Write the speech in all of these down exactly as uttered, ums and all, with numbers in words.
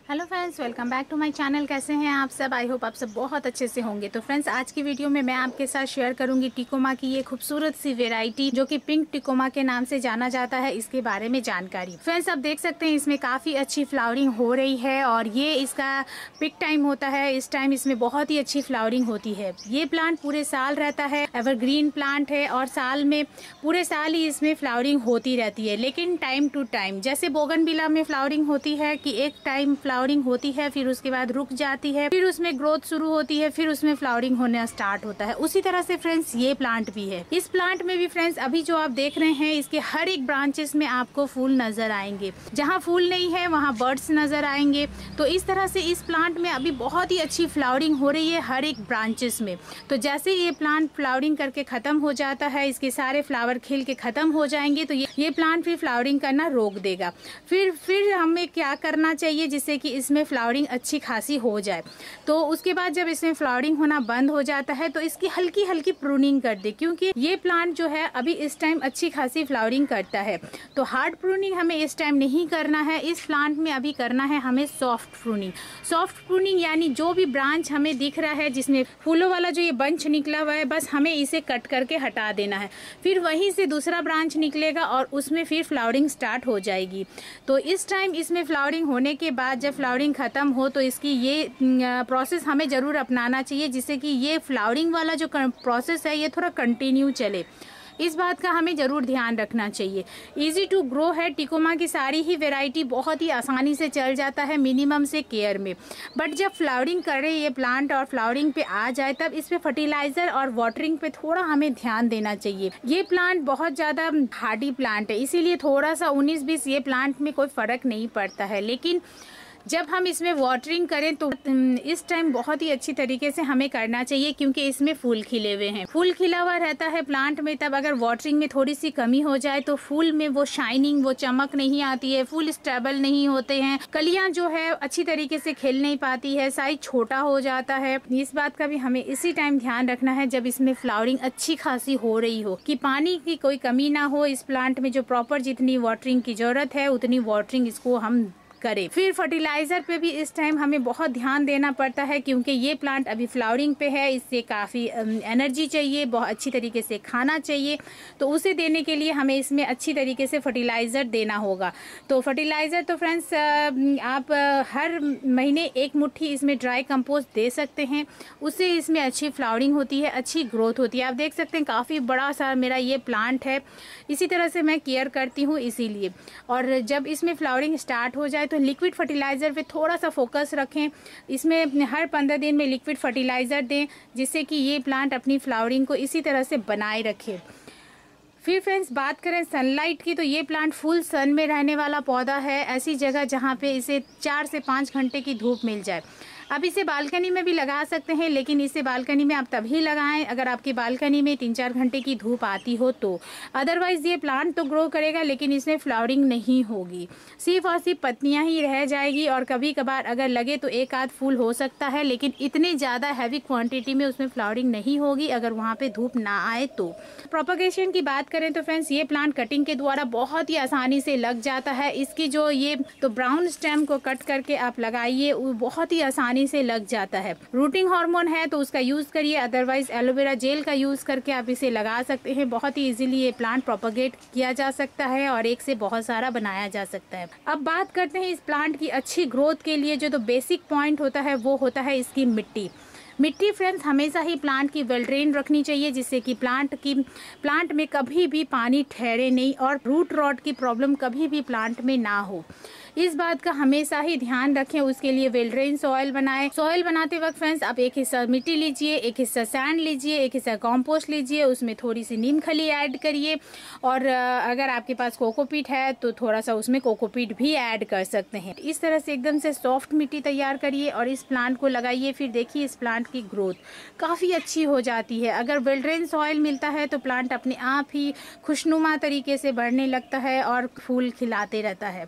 Hello friends, welcome back to my channel. कैसे हैं आप सब? आई होप आप सब बहुत अच्छे से होंगे। तो फ्रेंड्स, आज की वीडियो में मैं आपके साथ शेयर करूंगी टिकोमा की ये खूबसूरत सी वेराइटी जो कि पिंक टिकोमा के नाम से जाना जाता है, इसके बारे में जानकारी। फ्रेंड्स, आप देख सकते हैं इसमें काफ़ी अच्छी फ्लावरिंग हो रही है और ये इसका पिक टाइम होता है। इस टाइम इसमें बहुत ही अच्छी फ्लावरिंग होती है। ये प्लांट पूरे साल रहता है, एवरग्रीन प्लांट है और साल में पूरे साल ही इसमें फ्लावरिंग होती रहती है। लेकिन टाइम टू टाइम, जैसे बोगनविला में फ्लावरिंग होती है कि एक टाइम फ्लावरिंग होती है, फिर उसके बाद रुक जाती है, फिर उसमें ग्रोथ शुरू होती है, फिर उसमें फ्लावरिंग होना स्टार्ट होता है। उसी तरह से फ्रेंड्स ये प्लांट भी है। इस प्लांट में भी फ्रेंड्स अभी जो आप देख रहे हैं, इसके हर एक ब्रांचेस में आपको फूल नजर आएंगे। जहाँ फूल नहीं है वहाँ बर्ड्स नजर आएंगे। तो इस तरह से इस प्लांट में अभी बहुत ही अच्छी फ्लावरिंग हो रही है हर एक ब्रांचेस में। तो जैसे ये प्लांट फ्लावरिंग करके खत्म हो जाता है, इसके सारे फ्लावर खिल के खत्म हो जाएंगे, तो ये ये प्लांट फिर फ्लावरिंग करना रोक देगा। फिर फिर हमें क्या करना चाहिए जिससे कि इसमें फ्लावरिंग अच्छी खासी हो जाए। तो उसके बाद जब इसमें फ्लावरिंग होना बंद हो जाता है तो इसकी हल्की हल्की प्रूनिंग कर दे, क्योंकि ये प्लांट जो है अभी इस टाइम अच्छी खासी फ्लावरिंग करता है। तो हार्ड प्रूनिंग हमें इस टाइम नहीं करना है। इस प्लांट में अभी करना है हमें सॉफ्ट प्रूनिंग। सॉफ्ट प्रूनिंग यानी जो भी ब्रांच हमें दिख रहा है जिसमें फूलों वाला जो ये बंच निकला हुआ है, बस हमें इसे कट करके हटा देना है। फिर वहीं से दूसरा ब्रांच निकलेगा और उसमें फिर फ्लावरिंग स्टार्ट हो जाएगी। तो इस टाइम इसमें फ्लावरिंग होने के बाद जब फ्लावरिंग खत्म हो तो इसकी ये प्रोसेस हमें ज़रूर अपनाना चाहिए, जिससे कि ये फ्लावरिंग वाला जो प्रोसेस है ये थोड़ा कंटिन्यू चले। इस बात का हमें ज़रूर ध्यान रखना चाहिए। इजी टू ग्रो है। टिकोमा की सारी ही वैरायटी बहुत ही आसानी से चल जाता है मिनिमम से केयर में। बट जब फ्लावरिंग करे ये प्लांट और फ्लावरिंग पे आ जाए, तब इस पे फर्टिलाइज़र और वाटरिंग पे थोड़ा हमें ध्यान देना चाहिए। ये प्लांट बहुत ज़्यादा हार्डी प्लांट है, इसीलिए थोड़ा सा उन्नीस बीस ये प्लांट में कोई फ़र्क नहीं पड़ता है। लेकिन जब हम इसमें वाटरिंग करें तो इस टाइम बहुत ही अच्छी तरीके से हमें करना चाहिए, क्योंकि इसमें फूल खिले हुए हैं। फूल खिला हुआ रहता है प्लांट में, तब अगर वाटरिंग में थोड़ी सी कमी हो जाए तो फूल में वो शाइनिंग, वो चमक नहीं आती है, फूल स्टेबल नहीं होते हैं, कलियां जो है अच्छी तरीके से खिल नहीं पाती है, साइज छोटा हो जाता है। इस बात का भी हमें इसी टाइम ध्यान रखना है जब इसमें फ्लावरिंग अच्छी खासी हो रही हो, कि पानी की कोई कमी ना हो इस प्लांट में। जो प्रॉपर जितनी वाटरिंग की जरूरत है उतनी वाटरिंग इसको हम करें। फिर फर्टिलाइजर पे भी इस टाइम हमें बहुत ध्यान देना पड़ता है, क्योंकि ये प्लांट अभी फ्लावरिंग पे है, इससे काफ़ी एनर्जी चाहिए, बहुत अच्छी तरीके से खाना चाहिए। तो उसे देने के लिए हमें इसमें अच्छी तरीके से फर्टिलाइज़र देना होगा। तो फर्टिलाइज़र तो फ्रेंड्स आप हर महीने एक मुट्ठी इसमें ड्राई कंपोस्ट दे सकते हैं, उससे इसमें अच्छी फ्लावरिंग होती है, अच्छी ग्रोथ होती है। आप देख सकते हैं काफ़ी बड़ा सा मेरा ये प्लांट है, इसी तरह से मैं केयर करती हूँ इसीलिए। और जब इसमें फ्लावरिंग स्टार्ट हो जाए तो लिक्विड फर्टिलाइज़र पे थोड़ा सा फोकस रखें। इसमें हर पंद्रह दिन में लिक्विड फर्टिलाइज़र दें, जिससे कि ये प्लांट अपनी फ्लावरिंग को इसी तरह से बनाए रखे। फिर फ्रेंड्स, बात करें सनलाइट की, तो ये प्लांट फुल सन में रहने वाला पौधा है। ऐसी जगह जहाँ पे इसे चार से पाँच घंटे की धूप मिल जाए। अब इसे बालकनी में भी लगा सकते हैं, लेकिन इसे बालकनी में आप तभी लगाएं अगर आपकी बालकनी में तीन चार घंटे की धूप आती हो तो। अदरवाइज ये प्लांट तो ग्रो करेगा लेकिन इसमें फ्लावरिंग नहीं होगी, सिर्फ और सिर्फ पत्तियां ही रह जाएगी। और कभी कभार अगर लगे तो एक आध फूल हो सकता है, लेकिन इतनी ज़्यादा हैवी क्वांटिटी में उसमें फ्लावरिंग नहीं होगी अगर वहाँ पे धूप ना आए तो। प्रोपगेशन की बात करें तो फ्रेंड्स, ये प्लांट कटिंग के द्वारा बहुत ही आसानी से लग जाता है। इसकी जो ये तो ब्राउन स्टेम को कट करके आप लगाइए, वो बहुत ही आसानी से लग जाता है। रूटिंग हार्मोन है तो उसका यूज करिए, अदरवाइज एलोवेरा जेल का यूज करके आप इसे लगा सकते हैं। बहुत ही इजीली ये प्लांट प्रोपगेट किया जा सकता है और एक से बहुत सारा बनाया जा सकता है। अब बात करते हैं इस प्लांट की अच्छी ग्रोथ के लिए जो तो बेसिक पॉइंट होता है वो होता है इसकी मिट्टी। मिट्टी फ्रेंड्स हमेशा ही प्लांट की वेल ड्रेन रखनी चाहिए, जिससे कि प्लांट की प्लांट में कभी भी पानी ठहरे नहीं और रूट रॉट की प्रॉब्लम कभी भी प्लांट में ना हो। इस बात का हमेशा ही ध्यान रखें। उसके लिए वेल ड्रेन सॉइल बनाएं। सॉइल बनाते वक्त फ्रेंड्स आप एक हिस्सा मिट्टी लीजिए, एक हिस्सा सैंड लीजिए, एक हिस्सा कॉम्पोस्ट लीजिए, उसमें थोड़ी सी नीम खली ऐड करिए, और अगर आपके पास कोकोपीट है तो थोड़ा सा उसमें कोकोपीट भी ऐड कर सकते हैं। इस तरह से एकदम से सॉफ्ट मिट्टी तैयार करिए और इस प्लांट को लगाइए। फिर देखिए इस प्लांट की ग्रोथ काफ़ी अच्छी हो जाती है। अगर वेल ड्रेन सॉइल मिलता है तो प्लांट अपने आप ही खुशनुमा तरीके से बढ़ने लगता है और फूल खिलाते रहता है।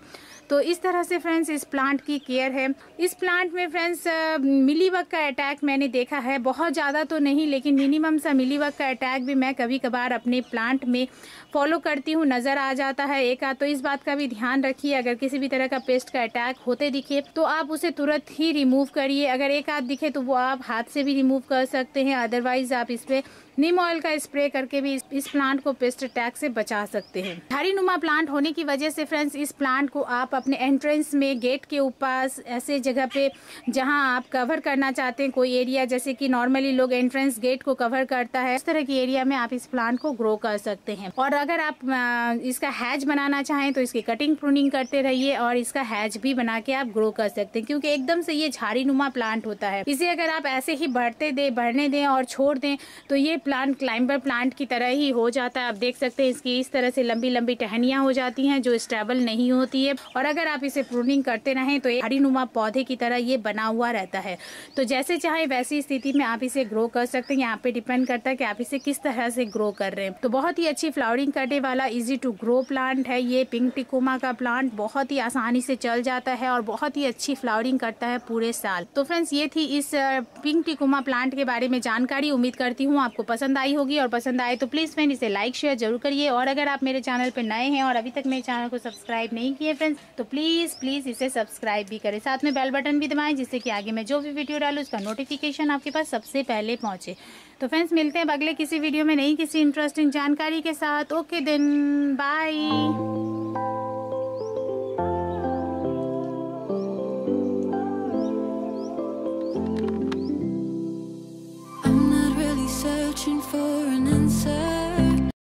तो इस तरह से फ्रेंड्स इस प्लांट की केयर है। इस प्लांट में फ्रेंड्स मिलीबग का अटैक मैंने देखा है, बहुत ज़्यादा तो नहीं लेकिन मिनिमम सा मिलीबग का अटैक भी मैं कभी कभार अपने प्लांट में फॉलो करती हूँ, नज़र आ जाता है एक आध। तो इस बात का भी ध्यान रखिए, अगर किसी भी तरह का पेस्ट का अटैक होते दिखे तो आप उसे तुरंत ही रिमूव करिए। अगर एक आध दिखे तो वो आप हाथ से भी रिमूव कर सकते हैं, अदरवाइज आप इस पे नीम ऑयल का स्प्रे करके भी इस, इस प्लांट को पेस्ट अटैक से बचा सकते हैं। झाड़ी नुमा प्लांट होने की वजह से फ्रेंड्स इस प्लांट को आप अपने एंट्रेंस में, गेट के ऊपर, ऐसे जगह पे जहां आप कवर करना चाहते हैं कोई एरिया, जैसे कि नॉर्मली लोग एंट्रेंस गेट को कवर करता है, इस तरह की एरिया में आप इस प्लांट को ग्रो कर सकते हैं। और अगर आप इसका हैज बनाना चाहें तो इसकी कटिंग प्रूनिंग करते रहिए और इसका हैज भी बना के आप ग्रो कर सकते हैं, क्योंकि एकदम से ये झाड़ी नुमा प्लांट होता है। इसे अगर आप ऐसे ही बढ़ते दे बढ़ने दें और छोड़ दें तो ये प्लांट क्लाइंबर प्लांट की तरह ही हो जाता है। आप देख सकते हैं इसकी इस तरह से लंबी लंबी टहनियां हो जाती हैं जो स्टेबल नहीं होती है, और अगर आप इसे प्रूनिंग करते रहें तो झाड़ी नुमा पौधे की तरह ये बना हुआ रहता है। तो जैसे चाहे वैसी स्थिति में आप इसे ग्रो कर सकते हैं। यहाँ पे डिपेंड करता है कि आप इसे किस तरह से ग्रो कर रहे हैं। तो बहुत ही अच्छी फ्लावरिंग करने वाला इजी टू ग्रो प्लांट है ये पिंक टिकोमा का प्लांट। बहुत ही आसानी से चल जाता है और बहुत ही अच्छी फ्लावरिंग करता है पूरे साल। तो फ्रेंड्स ये थी इस पिंक टिकोमा प्लांट के बारे में जानकारी। उम्मीद करती हूँ आपको पसंद आई होगी, और पसंद आए तो प्लीज़ फ्रेंड इसे लाइक शेयर जरूर करिए। और अगर आप मेरे चैनल पर नए हैं और अभी तक मेरे चैनल को सब्सक्राइब नहीं किए फ्रेंड्स तो प्लीज़ प्लीज़ इसे सब्सक्राइब भी करें, साथ में बेल बटन भी दबाएं जिससे कि आगे मैं जो भी वीडियो डालूँ उसका नोटिफिकेशन आपके पास सबसे पहले पहुँचे। तो फ्रेंड्स मिलते हैं अगले किसी वीडियो में नई किसी इंटरेस्टिंग जानकारी के साथ। Okay then bye.